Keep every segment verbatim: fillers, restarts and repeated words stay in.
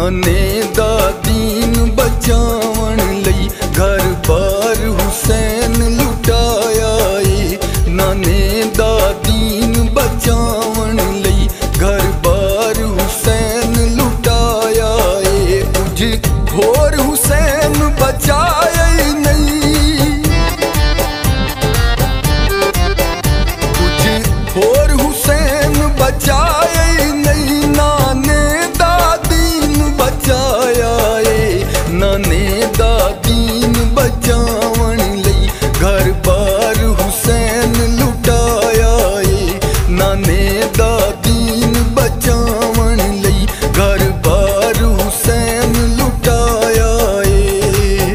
नाने दा दीन बचावन लई घर बार हुसैन लुटाया ए। नाने दा दीन बचावन लई घर बार हुसैन लुटाया ए। कुछ होर हुसैन बचाया नहीं, कुछ होर हुसैन बचाया नहीं, नाने दा दीन बचाया ए। नाने दा दीन बचावन लई घर बार हुसैन लुटाया ए। नाने दा दीन बचावन लई घर बार हुसैन लुटाया ए।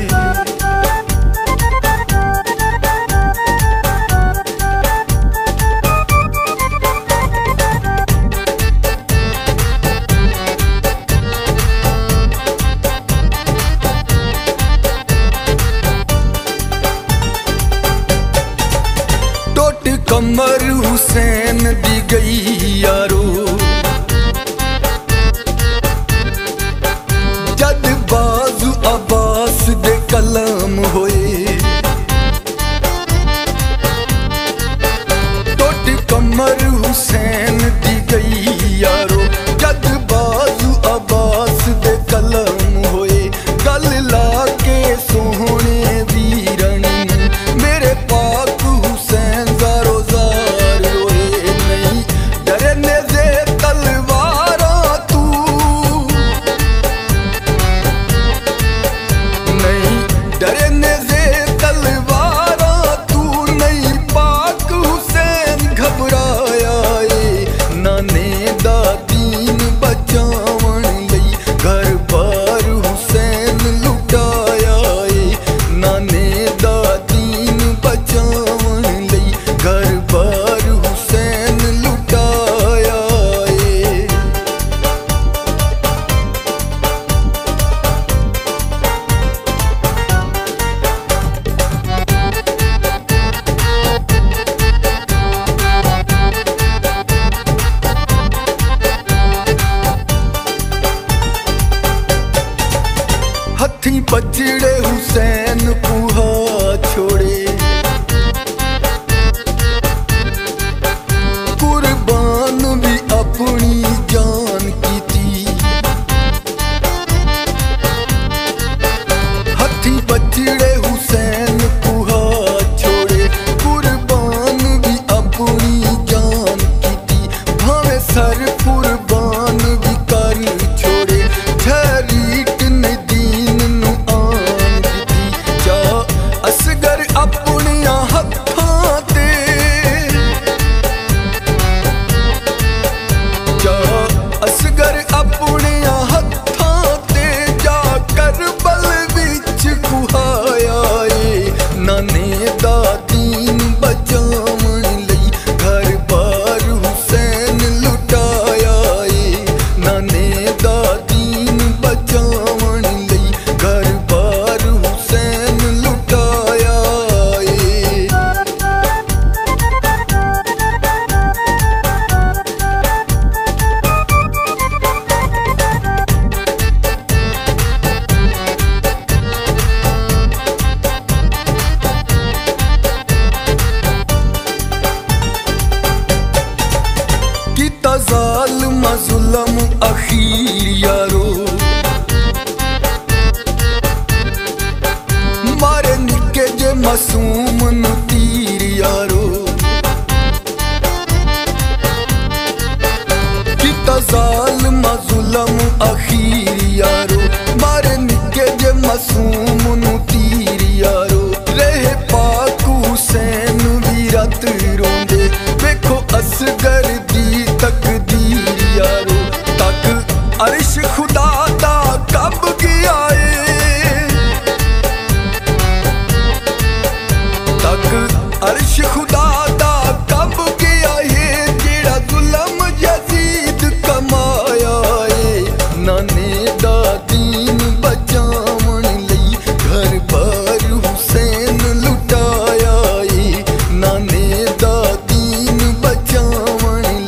टोट कमर हुसैन दी गई यारो, जद बाजू अब्बास दे कलम होए। टोट कमर हुसैन दी गई यारो, जद बाजू अब्बास दे कलम होए। गल ला के सोहने वीरन मेरे पाक हुसैन ज़ारो ज़ार रोए। नहीं डरे नेज़े तलवारा तू, नहीं डरे नेज़े तलवारा तू, नहीं पाक हुसैन घबराया ए। नाने दा दीन बचावन लई घर बार हुसैन लुटाया ए। नाने दा दीन बचावन लई घर बार हुसैन लुटाया ए। हथी बचड़े हुसैन कुहा छोड़े, कुर्बान भी अपनी जान की थी। हथी बचड़े हुसैन कुहा छोड़े, कुर्बान भी अपनी जान की थी। भावे सर कुर्बान भी कर छोड़े, झरीट ने दीन नू आन दी। जा असगर अपनिया हत्थां ते, जा असगर अपनिया हत्थां ते, जा करबल विच खुहाया ए। नाने दा दीन बचावन लई घर बार हुसैन लुटाया ए। नाने दा दीन बचावन लई घर बार हुसैन लुटाया ए। किता ज़ालिम ज़ुल्म अखीर यारो, मारे निके जे मासूम नू तीर यारो। किता ज़ालिम ज़ुल्म अखीर यारो, मारे निके जे मासूम नू तीर यारो। रहे पाक हुसैन भी रात रोंदे, वेखो असगर दी तकदीर यारो। तक अर्श खुदा दा कब गया ए, तक अर्श खुदा दा कब गया है। जेड़ा जुल्म यजीद कमाया ए। नाने दा दीन बचावन लई घर बार हुसैन लुटाया ए। नाने दा दीन बचावन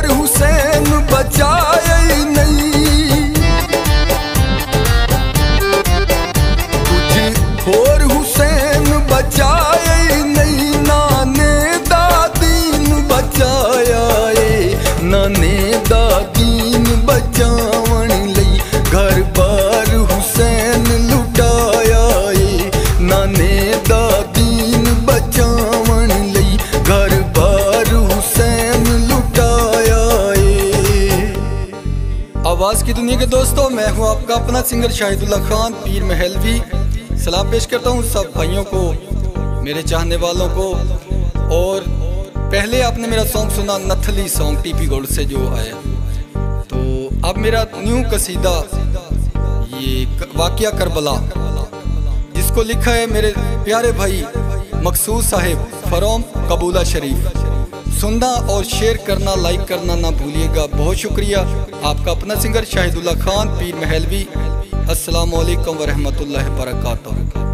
होर हुसैन बचाए नहीं, कुछ होर हुसैन बचाए नहीं, नाने दा दीन बचाया ए, नाने दा दीन बचावन लई घर बार हुसैन लुटाया ए, नाने दा दीन बचावन लई घर बार हुसैन लुटाया ए। आवाज की दुनिया के दोस्तों, मैं हूं आपका अपना सिंगर शाहिदुल्लाह खान पीर महलवी। सलाम पेश करता हूं सब भाइयों को, मेरे चाहने वालों को। और पहले आपने मेरा सॉन्ग सुना नथली सॉन्ग टीपी गोल्ड से जो आया, तो अब मेरा न्यू कसीदा ये वाकिया करबला, जिसको लिखा है मेरे प्यारे भाई मकसूद साहिब फ्रॉम कबूला शरीफ। सुनना और शेयर करना, लाइक करना ना भूलिएगा। बहुत शुक्रिया। आपका अपना सिंगर शाहिदुल्लाह खान पीर महलवी। अस्सलामु अलैकुम व रहमतुल्लाहि व बरकातुहू।